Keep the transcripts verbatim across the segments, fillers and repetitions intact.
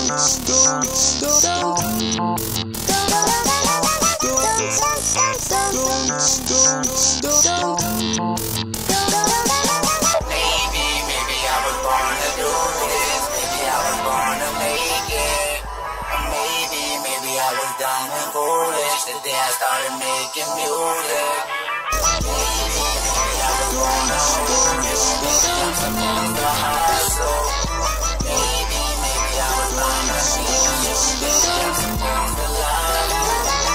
Dumb and foolish the day I started making music. Maybe, maybe I was born a foolish. Maybe I'm supposed to hustle. Maybe, maybe I was born to need you. Maybe I'm supposed to love you.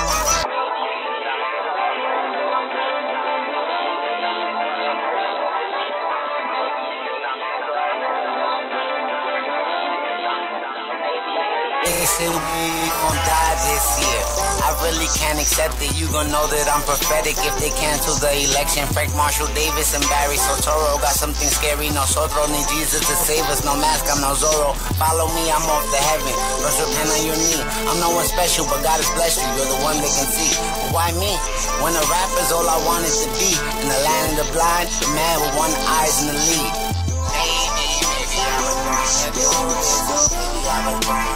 They say we gon' die this year. I really can't accept it. You gon' know that I'm prophetic if they cancel the election. Frank Marshall Davis and Barry Soetoro got something scary. Nosotros need Jesus to save us. No mask, I'm no Zorro. Follow me, I'm off to heaven. First repent on your knee. I'm no one special, but God has blessed you. You're the one they can see. But why me? When a rapper's all I wanted to be. In the land of the blind, a man with one eye's in the lead. Maybe, maybe I was born to do this. Maybe I was born